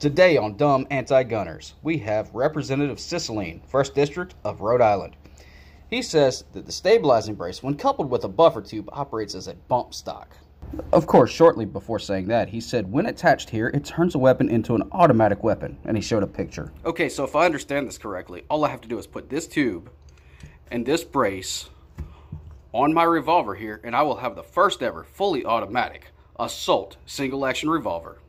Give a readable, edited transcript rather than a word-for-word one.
Today on Dumb Anti-Gunners, we have Representative Cicilline, 1st District of Rhode Island. He says that the stabilizing brace, when coupled with a buffer tube, operates as a bump stock. Of course, shortly before saying that, he said when attached here, it turns a weapon into an automatic weapon, and he showed a picture. Okay, so if I understand this correctly, all I have to do is put this tube and this brace on my revolver here, and I will have the first ever fully automatic assault single-action revolver.